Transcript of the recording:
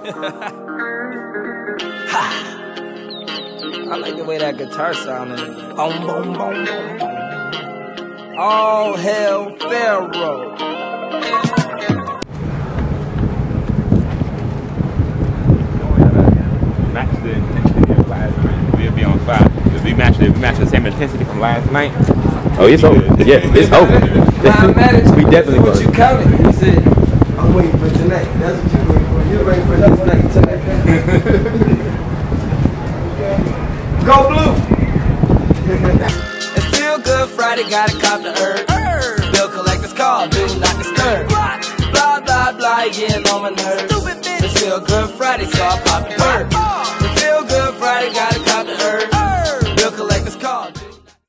I like the way that guitar sounded. Boom, boom, boom, boom, boom. All hail Pharaoh. Match the intensity of last night. We'll be on fire. If we match the same intensity from last night. Oh, it's over. Yeah, it's over. We definitely what you counted? You said, I'm waiting for tonight. That's what you're waiting for. You're waiting for tonight. Go blue. It's Feel Good Friday, gotta cop the herb. Bill collector's call, do not disturb. Blah, blah, blah, getting on my nerves. It's Feel Good Friday, so I'll pop the bird. It's Feel Good Friday, gotta